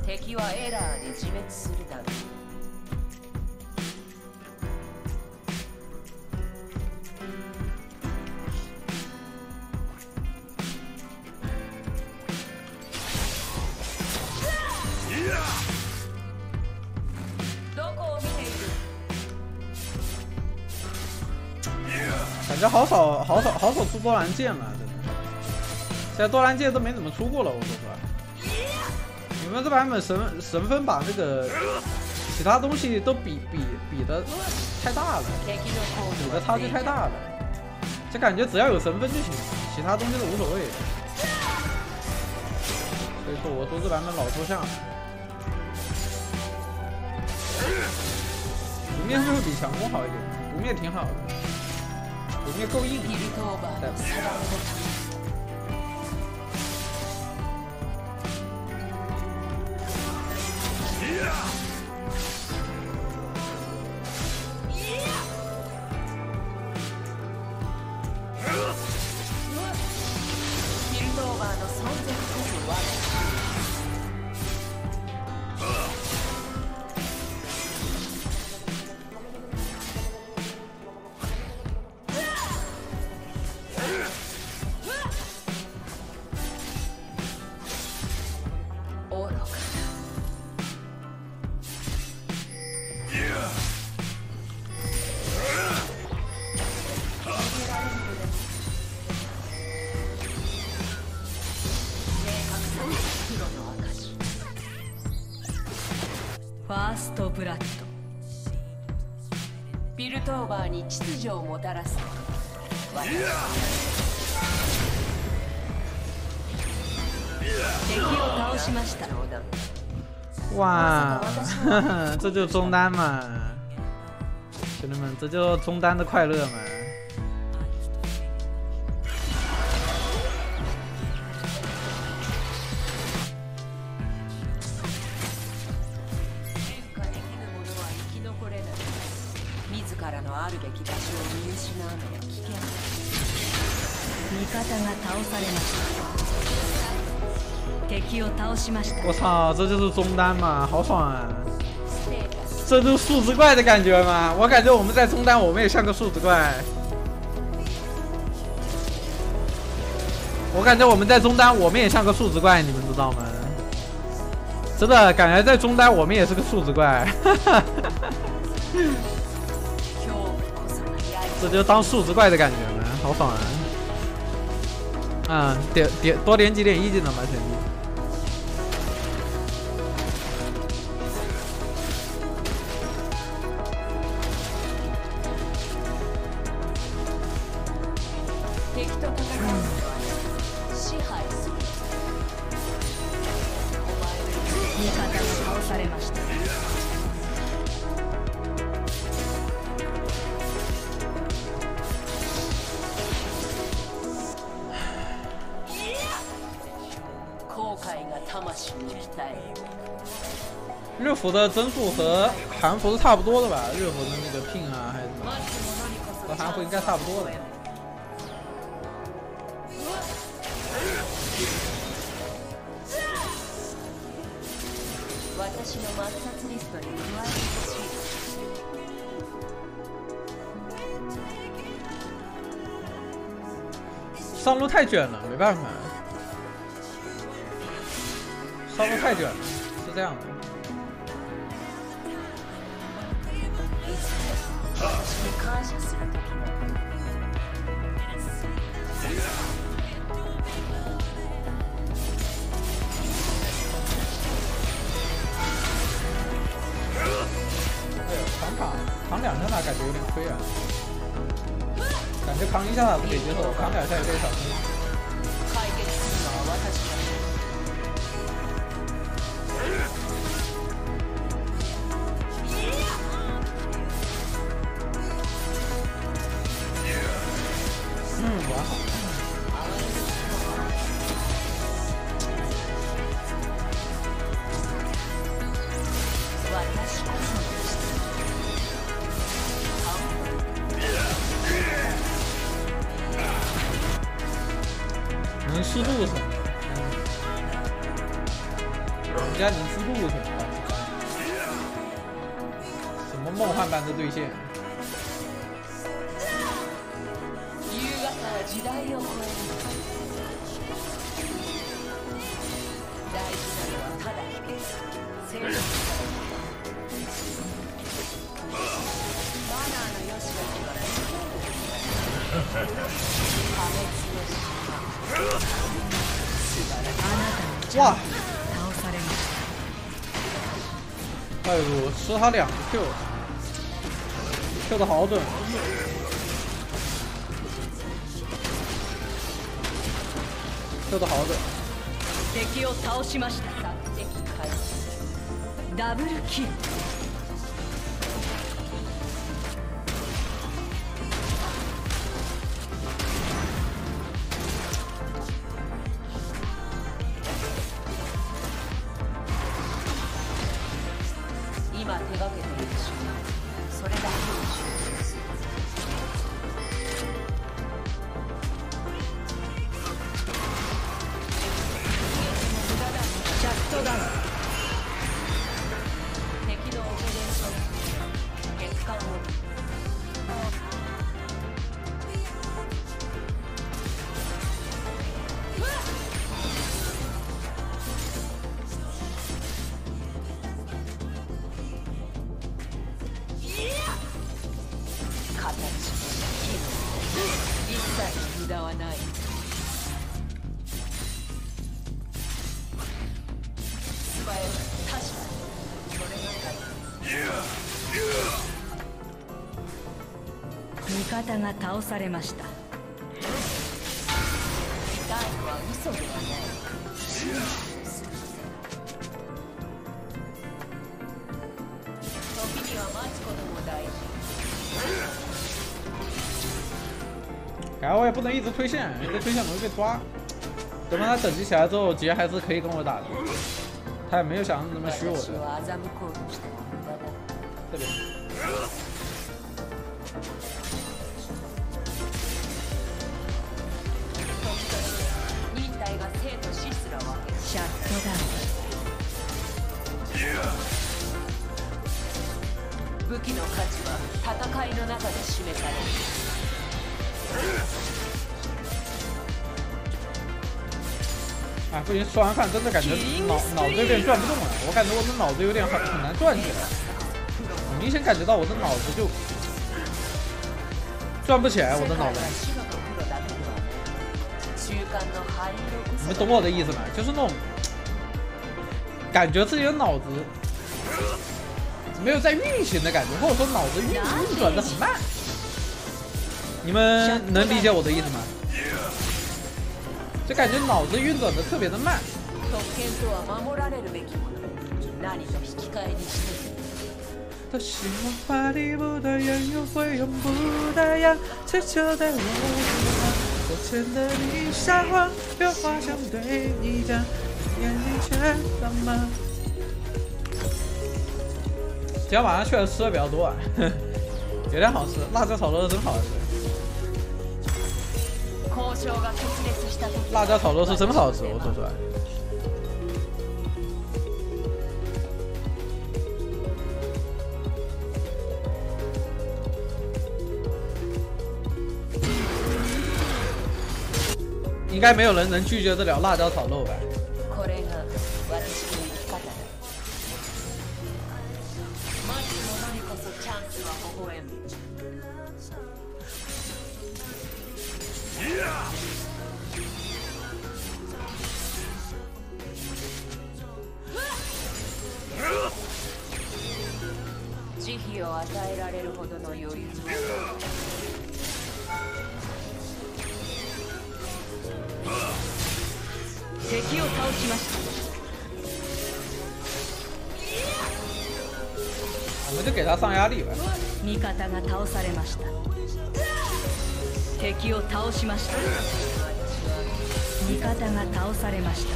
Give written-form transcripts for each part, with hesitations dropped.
敵はエラーで自滅するだろう。 感觉好少出多兰剑了，真的。现在多兰剑都没怎么出过了，我说实话。你们这版本神分把那个其他东西都比的太大了，比的差距太大了。就感觉只要有神分就行，其他东西都无所谓。所以说我说这版本老抽象了。不灭是不是比强攻好一点？不灭挺好的。 不灭够硬， ファーストブラッド。ビルトーバーに秩序をもたらす。敵を倒しました。 哇，这就是中单嘛，兄弟们，这就是中单的快乐嘛。 あるべき場所を見失うのは危険。味方が倒されました。敵を倒しました。 我操，这就是中单嘛，好爽啊！这就是数值怪的感觉嘛。我感觉我们在中单，我们也像个数值怪。我感觉我们在中单，我们也像个数值怪，你们知道吗？真的感觉在中单，我们也是个数值怪。这就当数值怪的感觉嘛，好爽啊！多点几点一技能吧，兄弟。 味方が倒されました。 日服的帧数和韩服是差不多的吧？日服的那个 ping 啊，还是什么，和韩服应该差不多的。上路太卷了，没办法。 上路太卷了，是这样的。扛两下他感觉有点亏啊，感觉扛一下他可以接受，扛两下有点小亏。 玩好。能吃路上。 我们家宁思路什么的，什么梦幻般的兑现。 時代を超える大事なのはただ一つ正義マナーの良し悪しは破滅の島あなたのジャンプ倒されました哎呦，吃他2个 Q 的好准。Q 的好准。 敵を倒しました。敵開始。ダブルキル。今手がけている仕事、それだけに集中する。シャットダウン。敵のオペレーション結果を一切無駄はない。素早く確かにそれが大切。味方が倒されました。痛いのは嘘ではない。時には待つことも大事。 然后我也不能一直推线，一直推线容易被抓。等到他等级起来之后，杰还是可以跟我打的，他也没有想那么虚我的。这边。 シャットダウン。武器の価値は戦いの中で示される。 哎，不行，吃完饭真的感觉脑子有点转不动了。我感觉我的脑子有点很难转起来，我明显感觉到我的脑子就转不起来，我的脑袋。你们懂我的意思吗？就是那种感觉自己的脑子没有在运行的感觉，或者说脑子运转的很慢。你们能理解我的意思吗？就感觉脑子运转的特别的慢。都希望华丽不的人又会用不打烊，只求在我前的你撒谎，有话想对你讲，眼里却干嘛？今天晚上确实吃的比较多啊，有点好吃，辣椒炒肉真好吃。辣椒炒肉是真好吃，我说出来。应该没有人能拒绝得了辣椒炒肉吧？慈悲を与えられるほどの余裕は敵を倒しました。我们就给他上压力吧。味方が倒されました。敵を倒しました。味方が倒されました。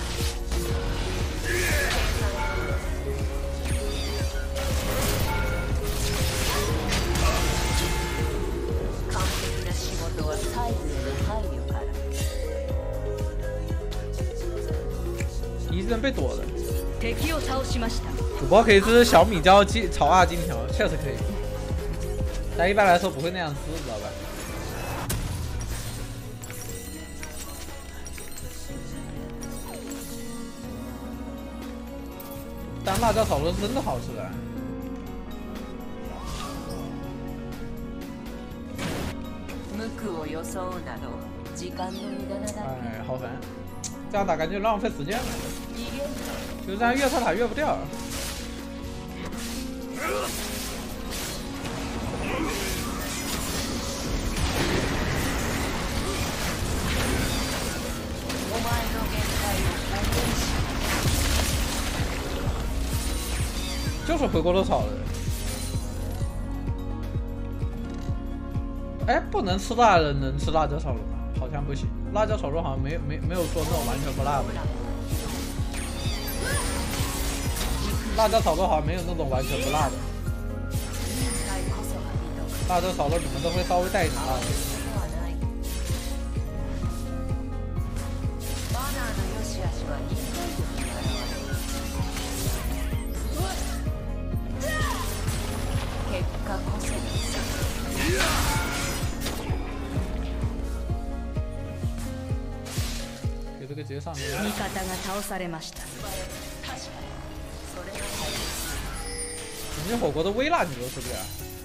完璧な仕事は細部への配慮から。一人被躲了。 敵を倒しました。 主播可以吃小米椒炒二金条，确实可以。但一般来说不会那样吃，知道吧？但辣椒炒肉是真的好吃啊！哎，好烦！这样打感觉浪费时间了，就这样越他打越不掉。就是回锅肉炒的。哎，不能吃辣的能吃辣椒炒肉吗？好像不行，辣椒炒肉好像没有说那种完全不辣的。辣椒炒肉好像没有那种完全不辣的。辣椒炒肉你们都会稍微带一点辣的。给这个直接上面。 味方が倒されました。 人家火锅的微辣你都吃不了。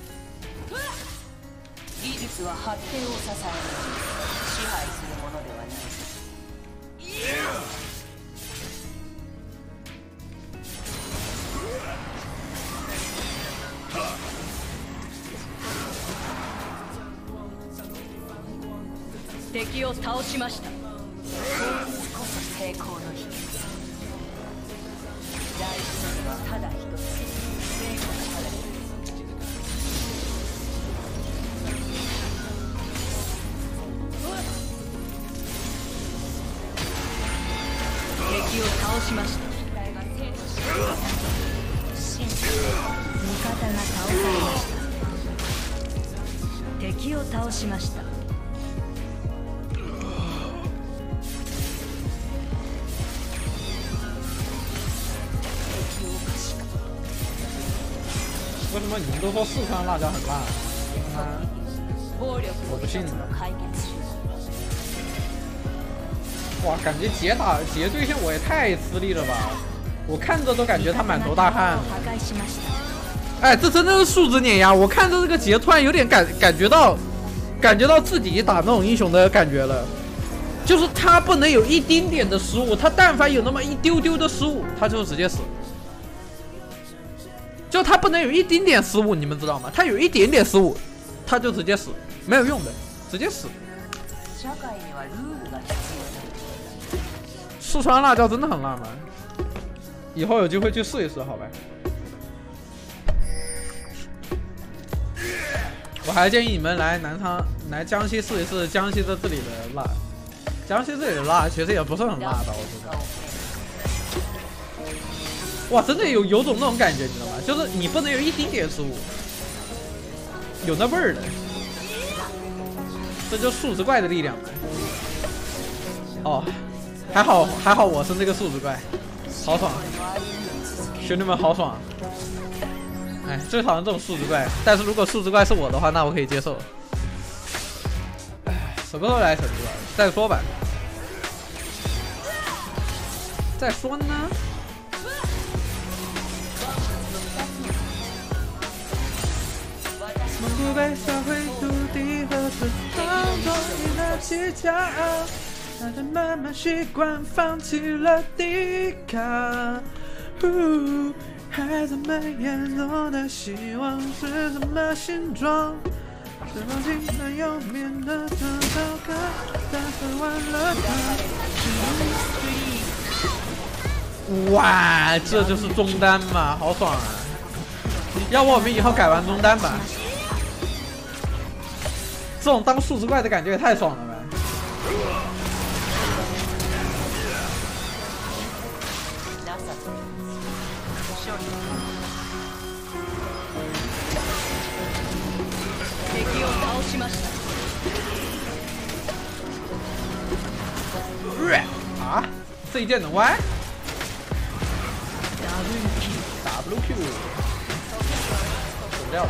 技術は発展を支える。支配するものではない。敵を倒しました。こそ成功の秘訣。大事なのはただ一つ。成功される。敵を倒しました。味方が倒されました。敵を倒しました。 为什么你们都说四川辣椒很辣？我不信。哇，感觉劫对线我也太吃力了吧！我看着都感觉他满头大汗。哎，这真的是数值碾压！我看着这个劫，突然有点感觉到自己打那种英雄的感觉了。就是他不能有一丁点的失误，他但凡有那么一丢丢的失误，他就直接死。就他不能有一丁点失误，你们知道吗？他有一点点失误，他就直接死，没有用的，直接死。四川辣椒真的很辣吗？以后有机会去试一试，好吧？我还建议你们来江西试一试江西这里的辣。江西这里的辣其实也不是很辣的，我觉得。哇，真的有种那种感觉，你知道吗？就是你不能有一丁点失误，有那味儿的，这就是数值怪的力量嘛。哦，还好我是那个数值怪，好爽，兄弟们好爽。哎，最讨厌这种数值怪，但是如果数值怪是我的话，那我可以接受。哎，什么时候来成都啊？再说吧，再说呢。不被销毁土地和春风中意了起脚，他就慢慢习惯放弃了抵抗。孩子们眼中的希望是什么形状？是否竟然有面的这首歌，但是完了它。哇，这就是中单嘛，好爽啊！要不我们以后改玩中单吧？这种当数值怪的感觉也太爽了吧！啊，这一剑能歪？ WQ， 走掉了。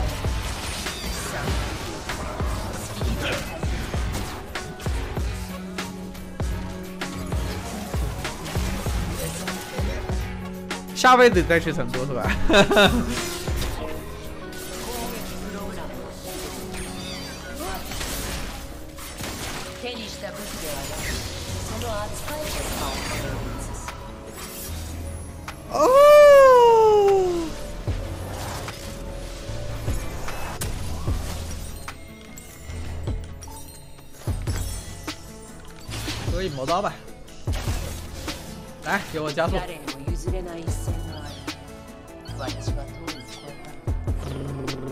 下辈子再去成都是吧？ 手にした武器ではなく、その扱い方を移す。 哦，可以磨刀吧？来，给我加速。 誰にも譲れない一線がある。私はとうに越えた。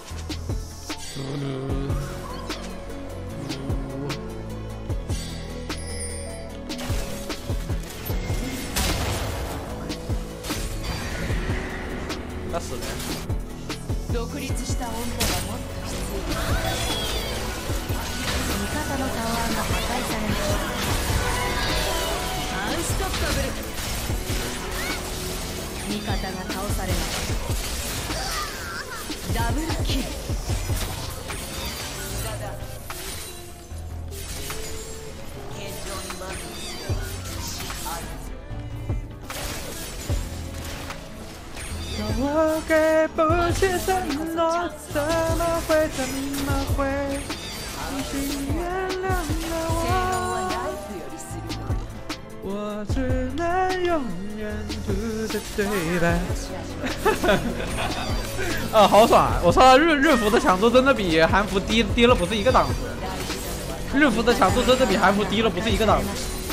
他死了。 独立した女がもっと必要。味方のタワーが破壊されました。アンストッパブル。味方が倒されました。ダブルキル。だだ。現状に満足すれば死ある。 我给不起承诺，怎么会不心原谅了我只能永远读着对白。啊，好爽啊！我操，日服的强度真的比韩服低了不是一个档次，日服的强度真的比韩服低了不是一个档次。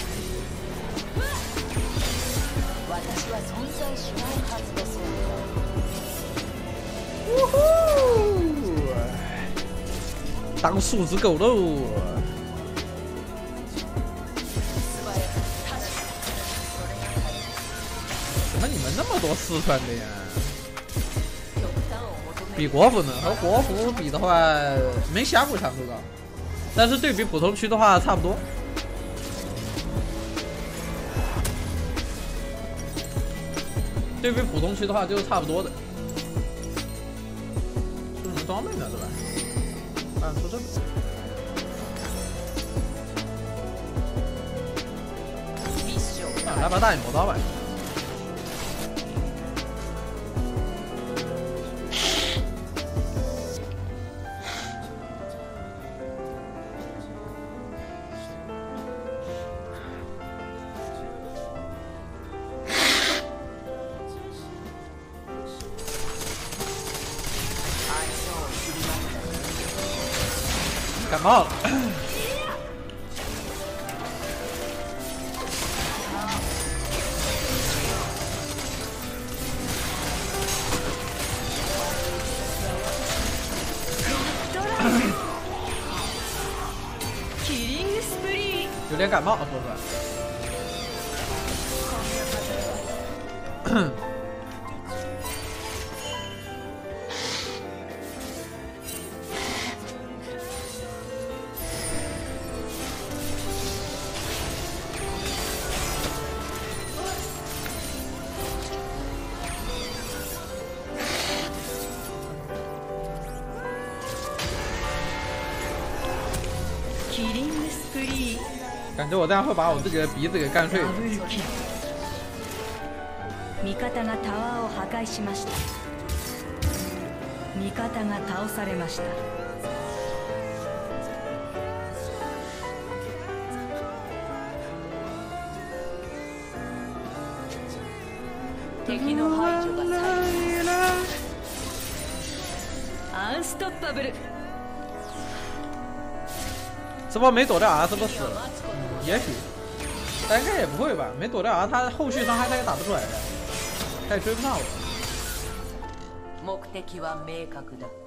当数值狗喽！怎么你们那么多四川的呀？比国服呢？和国服比的话，没峡谷强度高，但是对比普通区的话差不多。对比普通区的话就是差不多的。出什么装备呢？对吧？按出这个。来把大眼磨刀吧。感冒了。有点感冒，说出来。感觉我这样会把我自己的鼻子给干碎了。 味方がタワーを破壊しました。味方が倒されました。敵の排除が最後。アンストッパブル。 这波没躲掉 R 是不是死了？也许，但应该也不会吧？没躲掉 R， 他后续伤害他也打不出来的，他也追不上我。 目的は明確だ。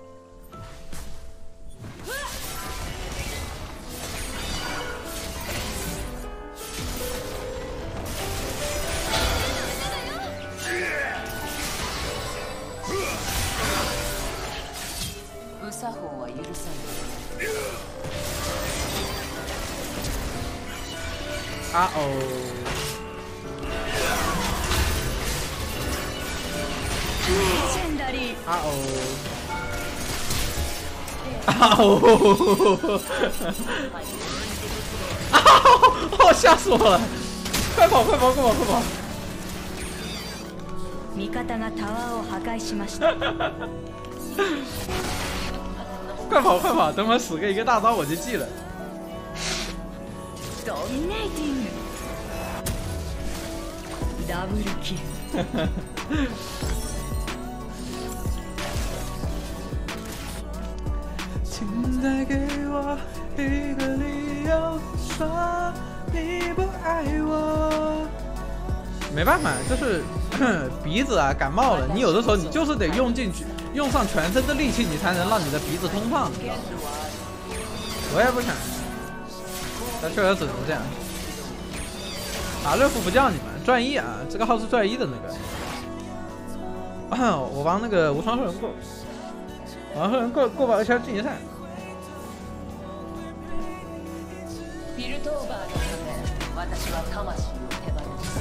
無作法は許さない。 啊哦！ 啊哦！啊哦！啊哦！吓死我了！快跑！快跑！快跑！快跑！ 味方がタワーを破壊しました。 快跑！快跑！等会死个一个大招我就记了。 Dominating。ダブルキル。 请再给我一个理由，说你不爱我。没办法，就是鼻子啊感冒了，你有的时候你就是得用上全身的力气，你才能让你的鼻子通畅，你知道吗？我也不想，但确实只能这样。打热敷不叫你们转1啊，这个号是转1的那个。我帮那个无双兽人过，无双兽人过把1圈晋级赛。 フィルトオーバーのため、私は魂を手放す。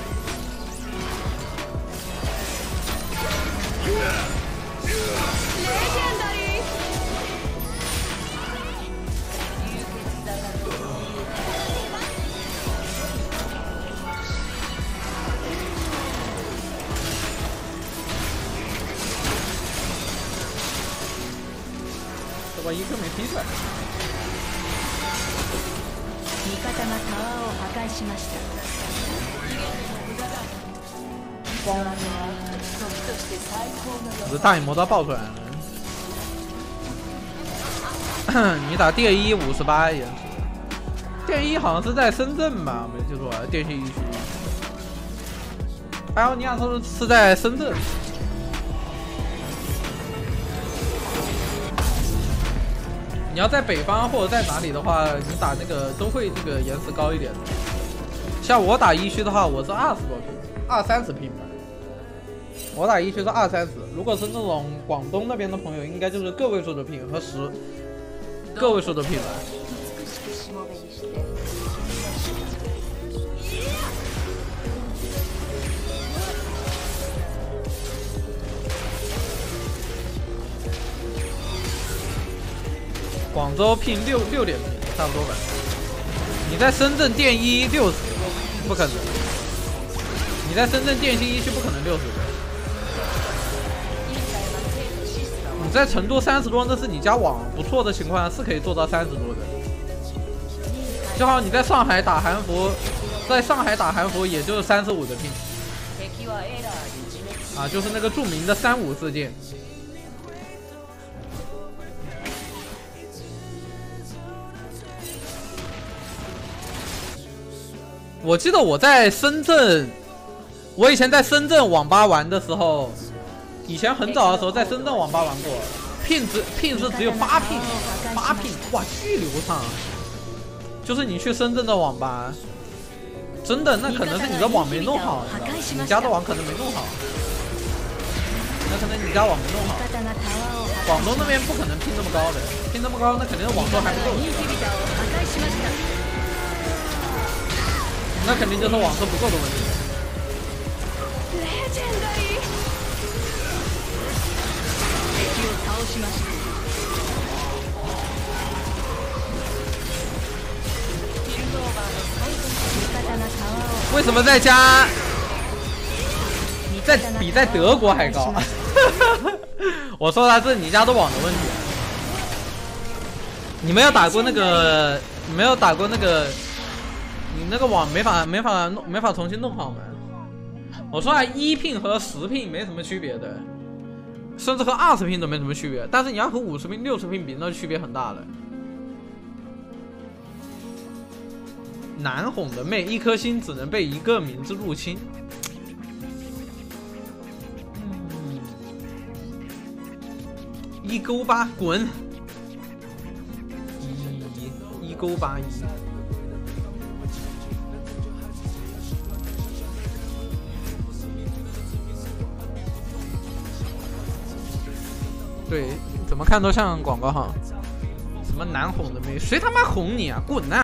レジェンダリー。流血だがどういう这把1个没踢出来。 味方がタワーを破壊しました。 我的大影魔刀爆出来了。你打电1 58也是，电1好像是在深圳吧，没记错，电信1区。还有尼亚说是在深圳。你要在北方或者在哪里的话，你打那个都会这个延时高一点。像我打1区的话，我是20多ping，20-30ping吧。我打1区是20-30，如果是那种广东那边的朋友，应该就是个位数的ping和个位数的ping吧。广州ping6点差不多吧。你在深圳电1 60，不可能。你在深圳电信1区不可能60个。你在成都30多，那是你家网不错的情况下是可以做到30多的。就好你在上海打韩服，在上海打韩服也就是35的ping。啊，就是那个著名的35事件。我记得我在深圳，我以前在深圳网吧玩的时候，以前很早的时候在深圳网吧玩过，ping是只有8ping，哇，巨流畅！就是你去深圳的网吧，真的那可能是你的网没弄好，你家的网可能没弄好，那可能你家网没弄好。广东那边不可能ping那么高的，ping那么高，那肯定是网速还不够。那肯定就是网速不够的问题。为什么在家比在德国还高？我说他是你家的网的问题。你没有打过那个？你没有打过那个？你那个网没法重新弄好吗？我说啊，1ping和10ping没什么区别的，甚至和20ping都没什么区别。但是你要和50ping、60ping比，那区别很大了。难哄的妹，一颗心只能被一个名字入侵。1勾8滚！1勾8。对，怎么看都像广告号。什么难哄的妹，谁他妈哄你啊？滚啊！